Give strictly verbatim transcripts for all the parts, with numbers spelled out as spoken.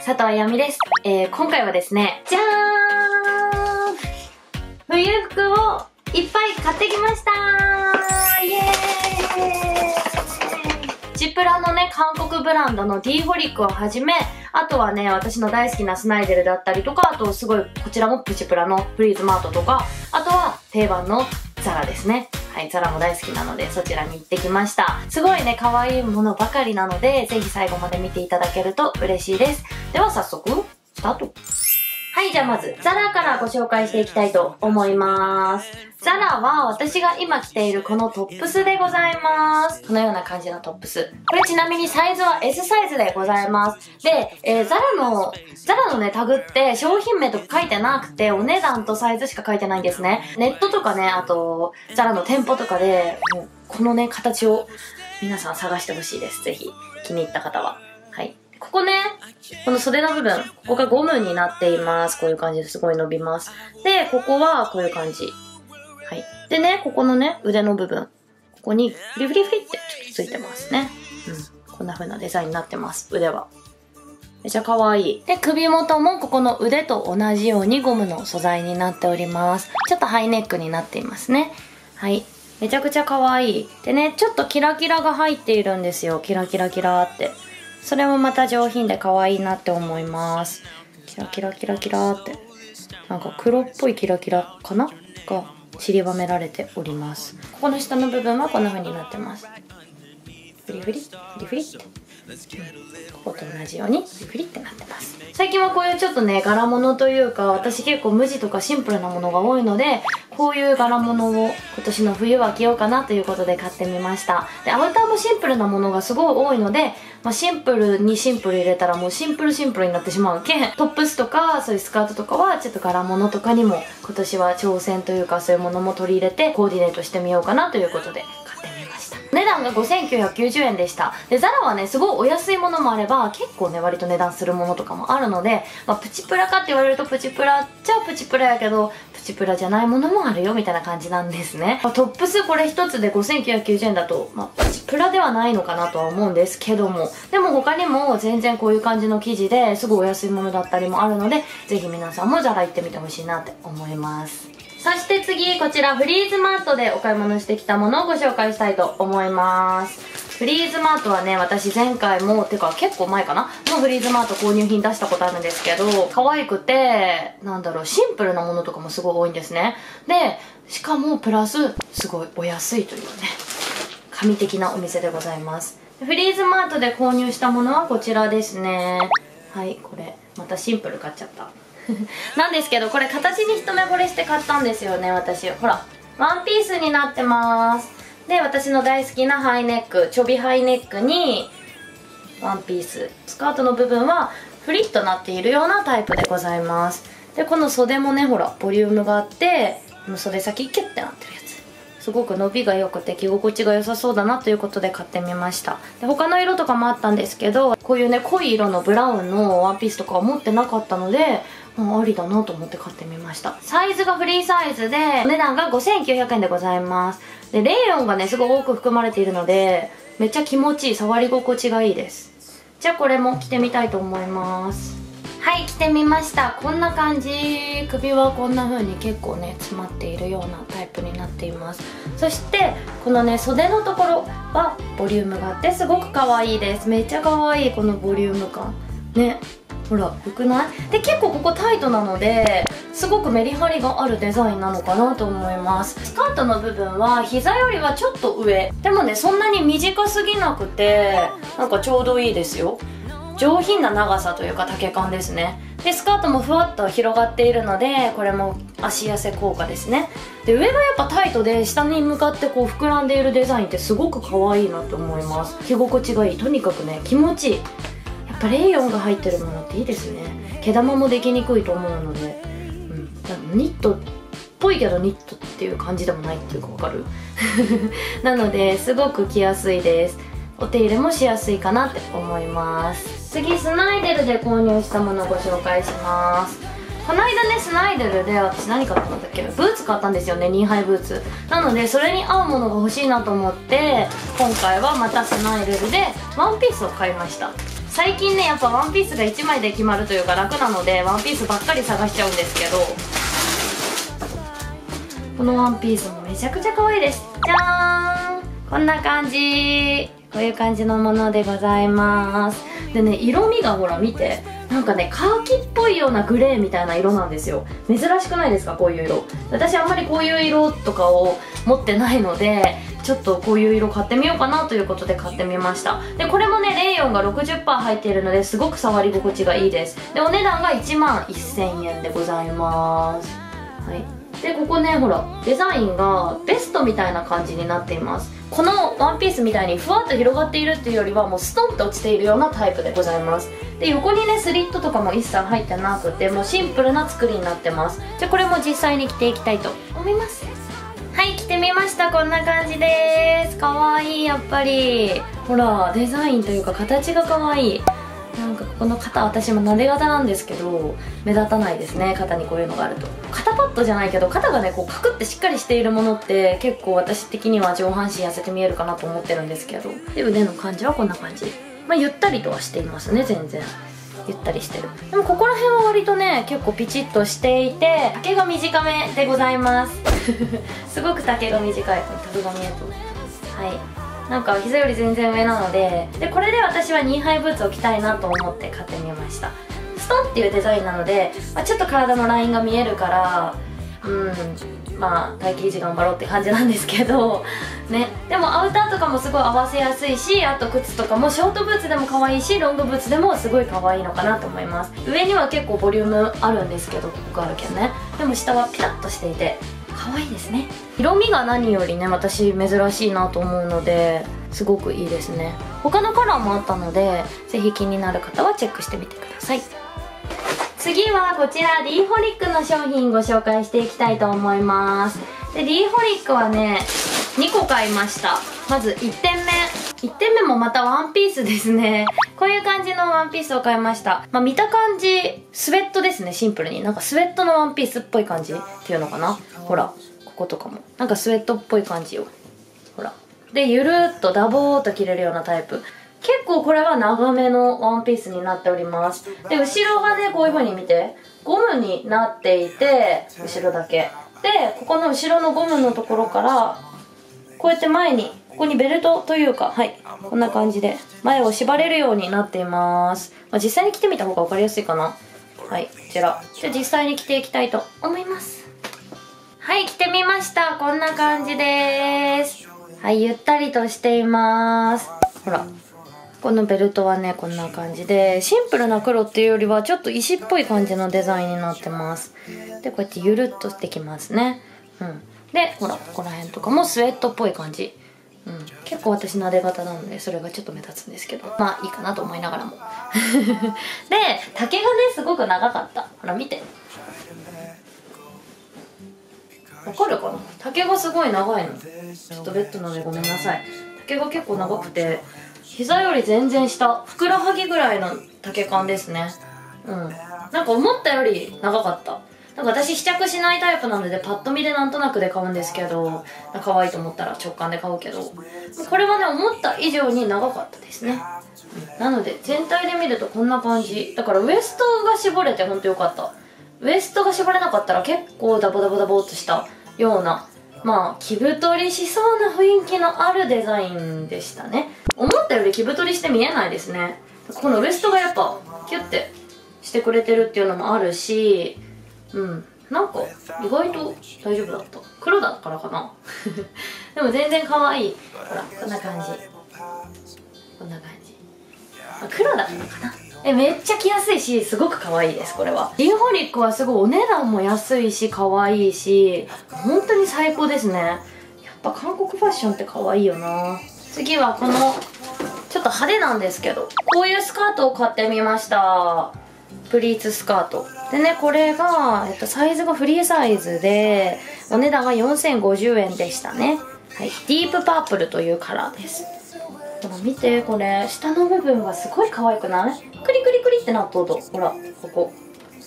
佐藤あやみです。えー、今回はですね、じゃーん、冬服をいっぱい買ってきましたー。イエーイ。プチプラのね、韓国ブランドの D ホリックをはじめ、あとはね、私の大好きなスナイデルだったりとか、あとすごい、こちらもプチプラのフリーズマートとか、あとは定番のザラですね。はい、ザラも大好きなので、そちらに行ってきました。すごいね、可愛いものばかりなので、ぜひ最後まで見ていただけると嬉しいです。では早速、スタート。はい、じゃあまず、ザラからご紹介していきたいと思います。ザラは私が今着ているこのトップスでございます。このような感じのトップス。これちなみにサイズは エス サイズでございます。で、えー、ザラの、ザラのね、タグって商品名とか書いてなくて、お値段とサイズしか書いてないんですね。ネットとかね、あと、ザラの店舗とかで、もうこのね、形を皆さん探してほしいです。ぜひ、気に入った方は。はい。ここね、この袖の部分、ここがゴムになっています。こういう感じですごい伸びます。で、ここはこういう感じ。はい。でね、ここのね、腕の部分。ここにフリフリフリってちょっとついてますね。うん。こんな風なデザインになってます。腕は。めちゃ可愛い。で、首元もここの腕と同じようにゴムの素材になっております。ちょっとハイネックになっていますね。はい。めちゃくちゃ可愛い。でね、ちょっとキラキラが入っているんですよ。キラキラキラって。それもまた上品で可愛いなって思います。キラキラキラキラって。なんか黒っぽいキラキラかなが散りばめられております。ここの下の部分はこんな風になってます。フリフリ、フリフリって。ここと同じようにフリフリってなってます。最近はこういうちょっとね、柄物というか、私結構無地とかシンプルなものが多いので、こういう柄物を今年の冬は着ようかなということで買ってみました。で、アウターもシンプルなものがすごい多いので、まあ、シンプルにシンプル入れたらもうシンプルシンプルになってしまうけん、トップスとかそういうスカートとかはちょっと柄物とかにも今年は挑戦というかそういうものも取り入れてコーディネートしてみようかなということで買ってみました。値段がごせんきゅうひゃくきゅうじゅうえんでした。で、ザラはね、すごいお安いものもあれば、結構ね、割と値段するものとかもあるので、まあ、プチプラかって言われるとプチプラっちゃプチプラやけど、プチプラじゃないものもあるよみたいな感じなんですね。まあ、トップスこれ一つでごせんきゅうひゃくきゅうじゅうえんだと、まあ、プチプラではないのかなとは思うんですけども、でも他にも全然こういう感じの生地ですごいお安いものだったりもあるので、ぜひ皆さんもザラ行ってみてほしいなって思います。そして次、こちらフリーズマートでお買い物してきたものをご紹介したいと思います。フリーズマートはね、私前回も、てか結構前かなのフリーズマート購入品出したことあるんですけど、可愛くて、なんだろう、シンプルなものとかもすごい多いんですね。で、しかもプラス、すごいお安いというね、神的なお店でございます。フリーズマートで購入したものはこちらですね。はい、これ、またシンプル買っちゃった。なんですけど、これ形に一目惚れして買ったんですよね、私。ほら、ワンピースになってます。で、私の大好きなハイネック、ちょびハイネックにワンピース。スカートの部分はフリッとなっているようなタイプでございます。で、この袖もね、ほら、ボリュームがあって、この袖先キュッてなってるやつ。すごく伸びが良くて着心地が良さそうだなということで買ってみました。で、他の色とかもあったんですけど、こういうね、濃い色のブラウンのワンピースとかは持ってなかったので、ありだなと思って買ってみました。サイズがフリーサイズで、お値段がごせんきゅうひゃくえんでございます。で、レーヨンがね、すごい多く含まれているので、めっちゃ気持ちいい、触り心地がいいです。じゃあこれも着てみたいと思います。はい、着てみました。こんな感じ。首はこんな風に結構ね、詰まっているようなタイプになっています。そして、このね、袖のところはボリュームがあって、すごく可愛いです。めっちゃ可愛い、このボリューム感。ね。ほら、よくない？で、結構ここタイトなので、すごくメリハリがあるデザインなのかなと思います。スカートの部分は膝よりはちょっと上。でもね、そんなに短すぎなくて、なんかちょうどいいですよ。上品な長さというか丈感ですね。で、スカートもふわっと広がっているので、これも足痩せ効果ですね。で、上がやっぱタイトで、下に向かってこう膨らんでいるデザインってすごく可愛いなと思います。着心地がいい。とにかくね、気持ちいい。やっぱレーヨンが入ってるものっていいですね。毛玉もできにくいと思うので、うん、ニットっぽいけどニットっていう感じでもないっていうかわかるなのですごく着やすいです。お手入れもしやすいかなって思います。次、スナイデルで購入したものをご紹介します。この間ね、スナイデルで私何買ったんだっけ、ブーツ買ったんですよね、ニーハイブーツ。なのでそれに合うものが欲しいなと思って、今回はまたスナイデルでワンピースを買いました。 最近ねやっぱワンピースがいちまいで決まるというか楽なのでワンピースばっかり探しちゃうんですけど、このワンピースもめちゃくちゃ可愛いです。じゃーん、こんな感じ、こういう感じのものでございます。でね、色味がほら見て、なんかねカーキっぽいようなグレーみたいな色なんですよ。珍しくないですか、こういう色。私あんまりこういう色とかを持ってないので、ちょっとこういう色買ってみようかなということで買ってみました。でこれもねレイヨンが ろくじゅっパーセント 入っているのですごく触り心地がいいです。でお値段がいちまんせんえんでございます。はい、でここねほらデザインがベストみたいな感じになっています。このワンピースみたいにふわっと広がっているっていうよりはもうストンと落ちているようなタイプでございます。で横にねスリットとかも一切入ってなくてもうシンプルな作りになってます。じゃあこれも実際に着ていきたいと思います。はい、着てみました。こんな感じです。かわいい。やっぱりほらデザインというか形がかわいい。なんかここの肩、私もなで肩なんですけど目立たないですね、肩にこういうのがあると。肩パッドじゃないけど肩がねこうカクってしっかりしているものって結構私的には上半身痩せて見えるかなと思ってるんですけど、で腕の感じはこんな感じ。まあゆったりとはしていますね、全然ゆったりしてる。でもここら辺は割とね結構ピチッとしていて丈が短めでございますすごく丈が短い。このタグが見えるとはいなんか膝より全然上なので、でこれで私はニーハイブーツを着たいなと思って買ってみました。ストンっていうデザインなので、まあ、ちょっと体のラインが見えるからうんまあ体型維持頑張ろうって感じなんですけどね。でもアウターとかもすごい合わせやすいし、あと靴とかもショートブーツでも可愛いしロングブーツでもすごい可愛いのかなと思います。上には結構ボリュームあるんですけど、ここがあるけどね、でも下はピタッとしていて可愛いですね。色味が何よりね私珍しいなと思うのですごくいいですね。他のカラーもあったのでぜひ気になる方はチェックしてみてください。次はこちら D ホリックの商品ご紹介していきたいと思います。で D ホリックはねにこ買いました。まずいってんめいってんめもまたワンピースですね。こういう感じのワンピースを買いました。まあ見た感じスウェットですね。シンプルになんかスウェットのワンピースっぽい感じっていうのかな。ほらこことかもなんかスウェットっぽい感じよ。ほらでゆるっとダボーっと着れるようなタイプ。結構これは長めのワンピースになっております。で後ろがねこういう風に見てゴムになっていて、後ろだけでここの後ろのゴムのところからこうやって前にここにベルトというか、はいこんな感じで前を縛れるようになっています。まあ、実際に着てみた方が分かりやすいかな。はいこちらじゃあ実際に着ていきたいと思います。はい着てみました。こんな感じです。はいゆったりとしています。ほらこのベルトはねこんな感じでシンプルな黒っていうよりはちょっと石っぽい感じのデザインになってます。でこうやってゆるっとできますね。うんでほらここら辺とかもスウェットっぽい感じ。うん、結構私なで型なのでそれがちょっと目立つんですけどまあいいかなと思いながらもで丈がねすごく長かった。ほら見てわかるかな。丈がすごい長いの。ちょっとベッドの上ごめんなさい。丈が結構長くて膝より全然下ふくらはぎぐらいの丈感ですね。うんなんか思ったより長かった。なんか私試着しないタイプなのでパッと見でなんとなくで買うんですけど可愛いと思ったら直感で買うけどこれはね思った以上に長かったですね。うん、なので全体で見るとこんな感じだからウエストが絞れてほんとよかった。ウエストが絞れなかったら結構ダボダボダボっとしたようなまあ着太りしそうな雰囲気のあるデザインでしたね。思ったより着太りして見えないですね。このウエストがやっぱキュッてしてくれてるっていうのもあるしうんなんか意外と大丈夫だった。黒だからかなでも全然可愛い。ほらこんな感じこんな感じ、まあ、黒だったかな。えめっちゃ着やすいしすごく可愛いです。これはDホリックはすごいお値段も安いし可愛いし本当に最高ですね。やっぱ韓国ファッションって可愛いよな。次はこのちょっと派手なんですけどこういうスカートを買ってみました。プリーツスカートでねこれが、えっと、サイズがフリーサイズでお値段がよんせんごじゅうえんでしたね。はい、ディープパープルというカラーです。ほら見てこれ下の部分がすごい可愛くない？クリクリクリってなっとうとほらここ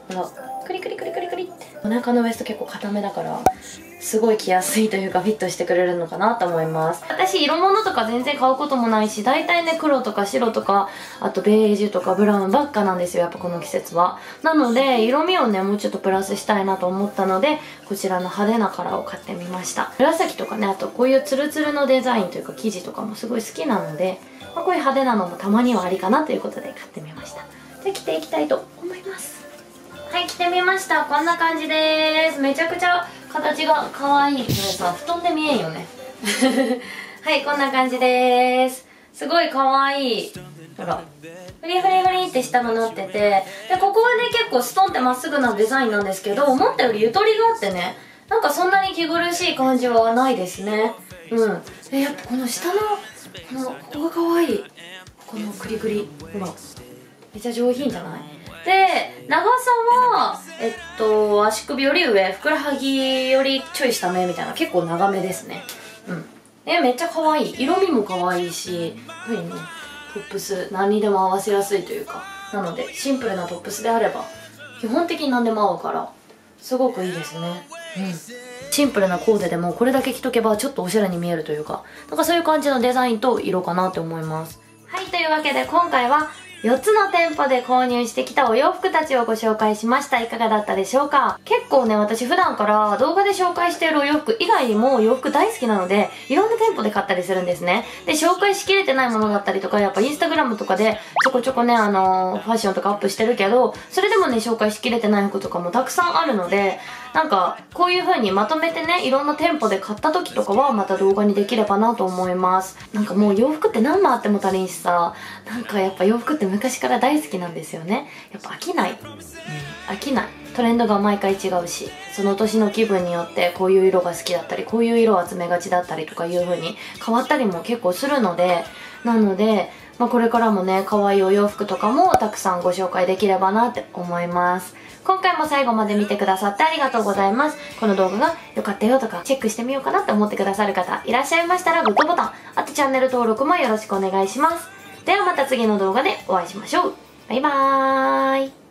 ほらクリクリクリクリクリって、お腹のウエスト結構硬めだからすごい着やすいというかフィットしてくれるのかなと思います。私色物とか全然買うこともないし、大体ね黒とか白とかあとベージュとかブラウンばっかなんですよ、やっぱこの季節は。なので色味をねもうちょっとプラスしたいなと思ったので、こちらの派手なカラーを買ってみました。紫とかね、あとこういうツルツルのデザインというか生地とかもすごい好きなので、まあ、こういう派手なのもたまにはありかなということで買ってみました。で着ていきたいと思います。はい、着てみました。こんな感じです。めちゃくちゃ形が可愛い。これさ布団で見えんよねはい、こんな感じです。すごい可愛い。ほらフリフリフリって下もなってて、でここはね結構ストンってまっすぐなデザインなんですけど、思ったよりゆとりがあってね、なんかそんなに着苦しい感じはないですね。うんでやっぱこの下のこのここが可愛い。このクリクリほらめっちゃ上品じゃない？で長さはえっと足首より上、ふくらはぎよりちょい下目みたいな、結構長めですね。うんえめっちゃ可愛い。色味も可愛いし、こういうふうにねトップス何にでも合わせやすいというか、なのでシンプルなトップスであれば基本的に何でも合うからすごくいいですね。うんシンプルなコーデでもこれだけ着とけばちょっとおしゃれに見えるというか、なんかそういう感じのデザインと色かなって思います。はい、というわけで今回はよっつの店舗で購入してきたお洋服たちをご紹介しました。いかがだったでしょうか？結構ね、私普段から動画で紹介しているお洋服以外にも洋服大好きなので、いろんな店舗で買ったりするんですね。で、紹介しきれてないものだったりとか、やっぱインスタグラムとかでちょこちょこね、あのー、ファッションとかアップしてるけど、それでもね、紹介しきれてない服とかもたくさんあるので、なんか、こういう風にまとめてね、いろんな店舗で買った時とかはまた動画にできればなと思います。なんかもう洋服って何枚あっても足りんしさ、なんかやっぱ洋服って昔から大好きなんですよね。やっぱ飽きない。うん、飽きない。トレンドが毎回違うし、その年の気分によってこういう色が好きだったり、こういう色を集めがちだったりとかいう風に変わったりも結構するので、なので、まあ、これからもね、可愛いお洋服とかもたくさんご紹介できればなって思います。今回も最後まで見てくださってありがとうございます。この動画が良かったよとかチェックしてみようかなって思ってくださる方いらっしゃいましたらグッドボタン、あとチャンネル登録もよろしくお願いします。ではまた次の動画でお会いしましょう。バイバーイ。